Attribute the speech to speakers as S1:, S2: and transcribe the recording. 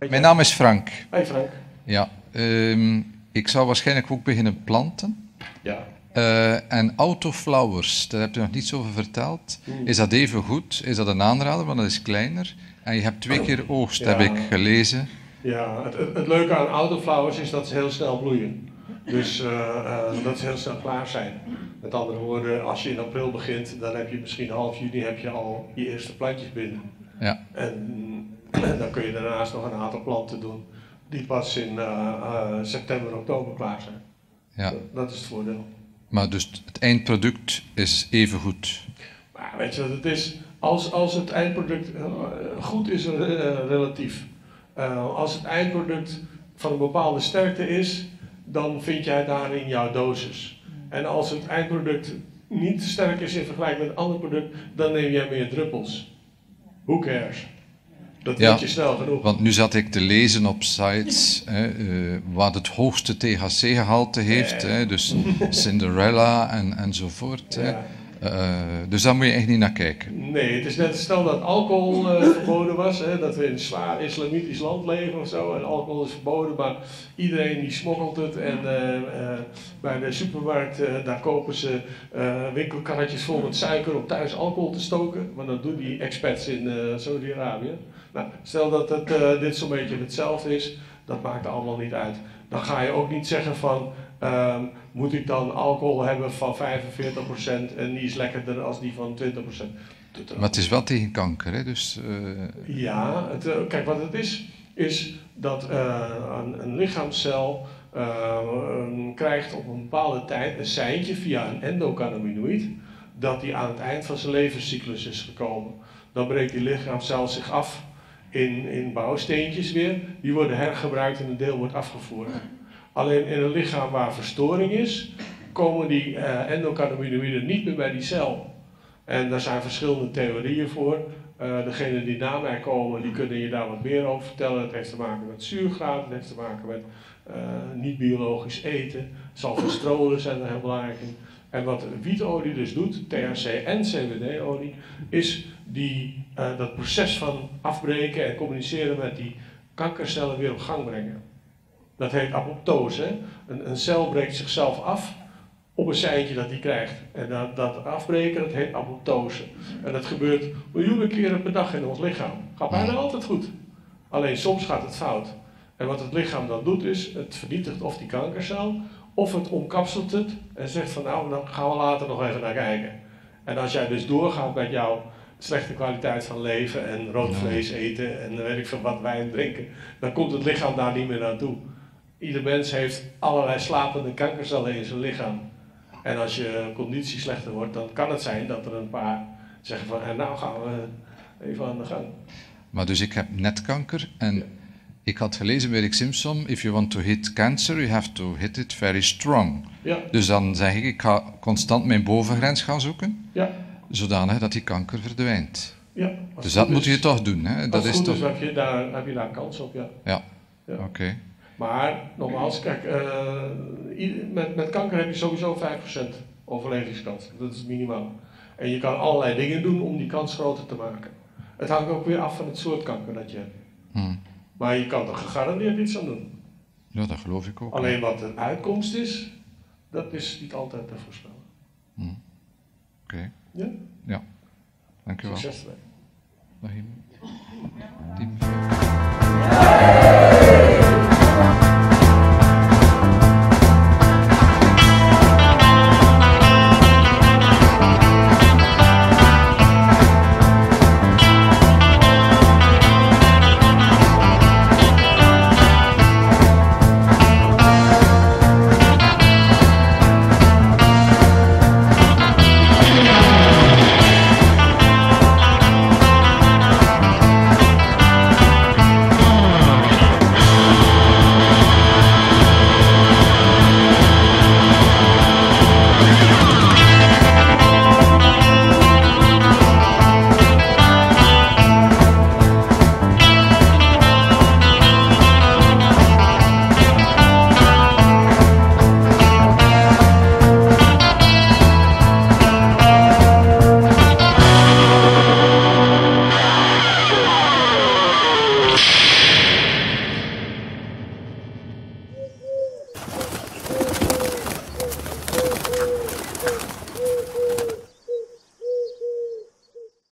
S1: Mijn naam is Frank.
S2: Hey Frank.
S1: Ja, ik zou waarschijnlijk ook beginnen planten.
S2: Ja.
S1: En autoflowers, daar heb je nog niets over verteld. Is dat even goed? Is dat een aanrader, want dat is kleiner? En je hebt 2 keer oogst,
S2: Ja.
S1: heb ik gelezen.
S2: Ja, het leuke aan autoflowers is dat ze heel snel bloeien. Dus dat ze heel snel klaar zijn. Met andere woorden, als je in april begint, dan heb je misschien half juni heb je al je eerste plantjes binnen.
S1: Ja.
S2: En dan kun je daarnaast nog een aantal planten doen die pas in september, oktober klaar zijn.
S1: Ja.
S2: Dat is het voordeel.
S1: Maar dus het eindproduct is even goed.
S2: Maar weet je wat het is? Als het eindproduct goed is, relatief. Als het eindproduct van een bepaalde sterkte is, dan vind jij daarin jouw dosis. En als het eindproduct niet sterk is in vergelijking met een ander product, dan neem jij meer druppels. Who cares? Dat weet je snel genoeg.
S1: Want nu zat ik te lezen op sites wat het hoogste THC-gehalte heeft, dus Cinderella enzovoort.
S2: Ja.
S1: Dus daar moet je echt niet naar kijken.
S2: Nee, het is net stel dat alcohol verboden was, dat we in een zwaar islamitisch land leven of zo, en alcohol is verboden, maar iedereen die smokkelt het en bij de supermarkt, daar kopen ze winkelkarretjes vol met suiker om thuis alcohol te stoken, want dat doen die expats in Saudi-Arabië. Nou, stel dat dit zo'n beetje hetzelfde is, dat maakt allemaal niet uit. Dan ga je ook niet zeggen van, moet ik dan alcohol hebben van 45% en die is lekkerder als die van 20%.
S1: Maar het is wel tegen kanker, hè? Dus...
S2: Ja, kijk wat het is dat een lichaamscel krijgt op een bepaalde tijd een seintje via een endocannabinoïd dat die aan het eind van zijn levenscyclus is gekomen. Dan breekt die lichaamscel zich af in bouwsteentjes weer, die worden hergebruikt en een deel wordt afgevoerd. Alleen in een lichaam waar verstoring is, komen die endocannabinoïden niet meer bij die cel. En daar zijn verschillende theorieën voor. Degenen die na mij komen, die kunnen je daar wat meer over vertellen. Het heeft te maken met zuurgraad, het heeft te maken met niet-biologisch eten. Salvestrolen zijn er heel belangrijk in. En wat wietolie dus doet, THC en CBD-olie, is dat proces van afbreken en communiceren met die kankercellen weer op gang brengen. Dat heet apoptose. Een cel breekt zichzelf af op een seintje dat hij krijgt. En dat afbreken, dat heet apoptose. En dat gebeurt miljoenen keren per dag in ons lichaam. Gaat bijna altijd goed. Alleen soms gaat het fout. En wat het lichaam dan doet is, het vernietigt of die kankercel, of het omkapselt het en zegt van nou, dan gaan we later nog even naar kijken. En als jij dus doorgaat met jouw slechte kwaliteit van leven en rood vlees eten en weet ik veel wat, wijn drinken, dan komt het lichaam daar niet meer naartoe. Ieder mens heeft allerlei slapende kankercellen in zijn lichaam. En als je conditie slechter wordt, dan kan het zijn dat er een paar zeggen van nou gaan we even aan de gang.
S1: Maar dus ik heb net kanker en ik had gelezen bij Rick Simpson, if you want to hit cancer, you have to hit it very strong.
S2: Ja.
S1: Dus dan zeg ik ga constant mijn bovengrens gaan zoeken, zodanig dat die kanker verdwijnt.
S2: Ja,
S1: dus dat moet je toch doen. Hè?
S2: Dat is toch... heb je daar kans op, ja.
S1: Ja. Oké.
S2: Maar, nogmaals, kijk, met kanker heb je sowieso 5% overlevingskans. Dat is minimaal. En je kan allerlei dingen doen om die kans groter te maken. Het hangt ook weer af van het soort kanker dat je hebt. Maar je kan er gegarandeerd iets aan doen.
S1: Ja, dat geloof ik ook.
S2: Alleen wat de uitkomst is, dat is niet altijd te voorspellen.
S1: Oké.
S2: Ja?
S1: Ja. Dank u wel.
S2: Succes ermee.
S1: Dag.